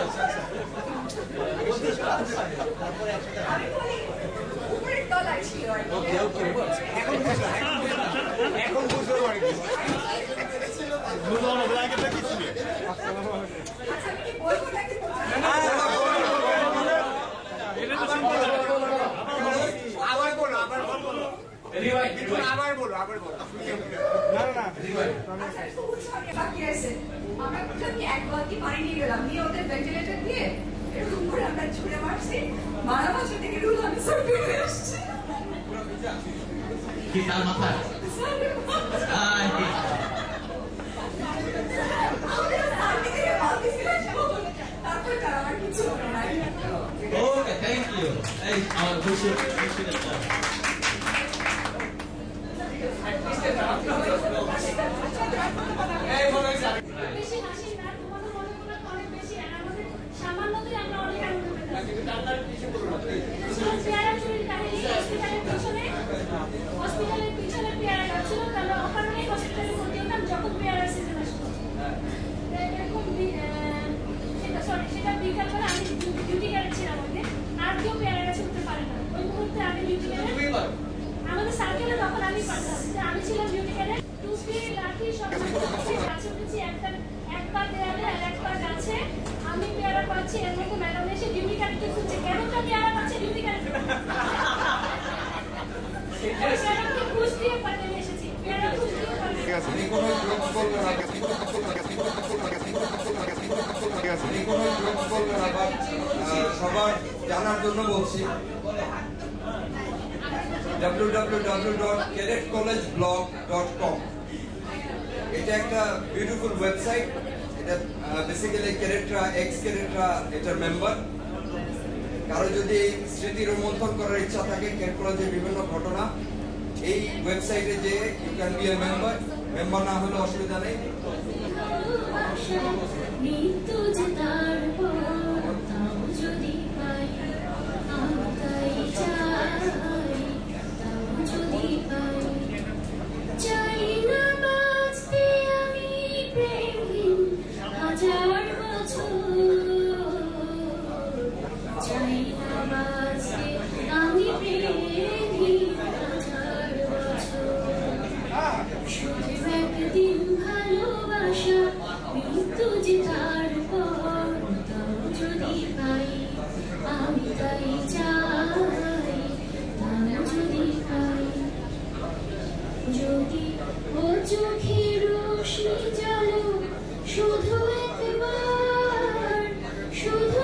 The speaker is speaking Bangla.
উপরের তলায় ছিল ওকে ওকে এখন বুঝলো আর কি বুঝলো না আগে থেকে ছিল আচ্ছা আমি কি বলবো নাকি আবার বলো আবার বলো না না বাকি আছে আমরা প্রথমে এক বালতি পানি নিয়ে গেলাম নিয়ে ওদের ভেন্টিলেটর দিয়ে এরকম করে আমরা ছুঁড়ে মারছি মারামারি থেকে রুল আমি সব বেরিয়ে এসেছি কি তার মাথায় ওকে থ্যাংক ইউ এই আমার খুশি বেশি হাসি না তোমাদের মনে করলে অনেক বেশি আমাদের সামান্যতই আমরা অনেক আনন্দ পেতাম পেয়ারা চুরির কাহিনী হসপিটালের পিছনে পেয়ারা গাছ ছিল আমরা অকারণেই হসপিটালে ভর্তি হতাম যখন পেয়ারার সিজন আসতো এরকম সেটা বিকালবেলা আমি ডিউটি ক্যারেট ছিলাম ওইতে আর কেউ পেয়ারা গাছে উঠতে পারে না ওই মুহূর্তে আমি ডিউটি ক্যারেট আমাদের সার্কেলে তখন আমি পারতাম যে আমি ছিলাম ডিউটি ক্যারেট টুসি লাঠি সব গাছে উঠেছি এক পা দেয়ালে আর এক পা গাছে আমি পেয়ারা পাচ্ছি এর মধ্যে ম্যাডাম এসে ডিউটি ক্যারেটকে খুঁজছে কেনটা পেয়ারা পাচ্ছে ডিউটি ক্যারেট পেয়ারাকে খুঁজ দিয়ে পাঠিয়ে এসেছি পেয়ারা খুঁজ দিয়ে পাঠিয়ে সবার জানার জন্য বলছি www.cadetcollegeblog.com এটা একটা বিউটিফুল ওয়েবসাইট এটা বেসিক্যালি ক্যাডেটরা এক্স ক্যাডেটরা এটার মেম্বার কারো যদি স্মৃতি রোমন্থন করার ইচ্ছা থাকে ক্যাডেট কলেজের বিভিন্ন ঘটনা এই ওয়েবসাইটে যে you can be a member না হলে অসুবিধা নেই যদি ও চোখের রোশনি জ্বালো শুধু একবার শুধু